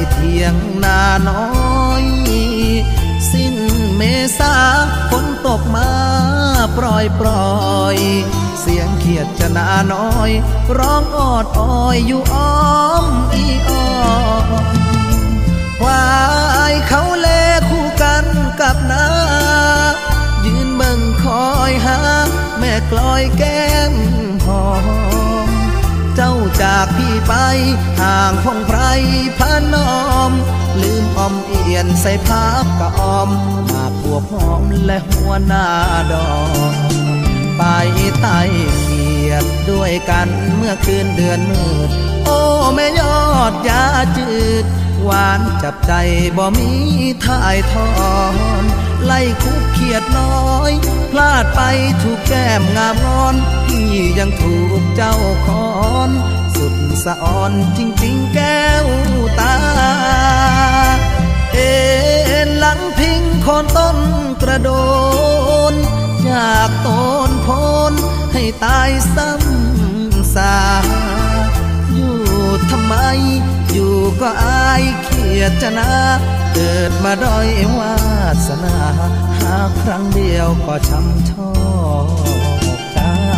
เถียงนาน้อยสิ้นเมษาฝนตกมาปล่อยเสียงเขียดจะนาน้อยร้องออดอ้อยอยู่อ้อมอีอ้อควายเขาแลคู่กันกับนายืนเบิ่งคอยหาแม่กลอยแก้มหอมเจ้าจากพี่ไปห่างพงไพรพานอมลืมอมเอียนใส่ภาพกะออมมาบวบหอมและหัวหน้าดอกไปไต่เขียดด้วยกันเมื่อคืนเดือนมืดโอ้แม่ยอดยาจืดหวานจับใจบ่มีถ่ายทอนไล่คุกเขียดน้อยพลาดไปถูกแก้มงามงอนพี่ยังถูกเจ้าคอนสุดสะอ่อนจริงๆแก้วตาเอ็นหลังพิงโคนต้นกระโดนอยากโตนโพนให้ตายซ้ำซาอยู่ทำไมอยู่ก็อายเขียดจะนาเกิดมาด้อยวาสนาหาครั้งเดียวก็ช้ำชอกใจ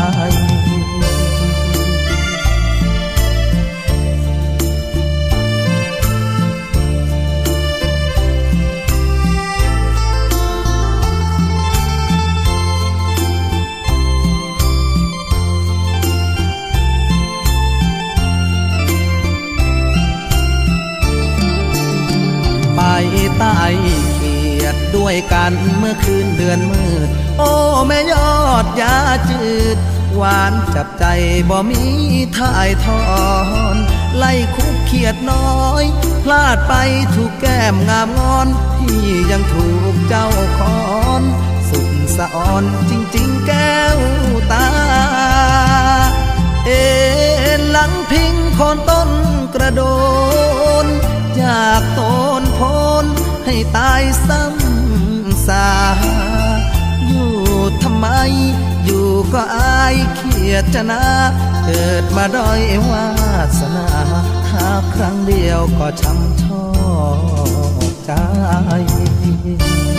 ไปไต่เขียดด้วยกันเมื่อคืนเดือนมืดโอ้แม่ยอดยาจืดหวานจับใจบ่มีถ่ายทอนไล่คุกเขียดน้อยพลาดไปถูกแก้มงามงอนพี่ยังถูกเจ้าคอนสุดสะอ่อนจริงๆแก้วตาเอ็นหลังพิงโคนต้นกระโดนอยากโตนโพนให้ตายซ้ำซาอยู่ทำไมอยู่ก็อายเขียดจะนาเกิดมาด้อยวาสนาหาครั้งเดียวก็ช้ำชอกใจ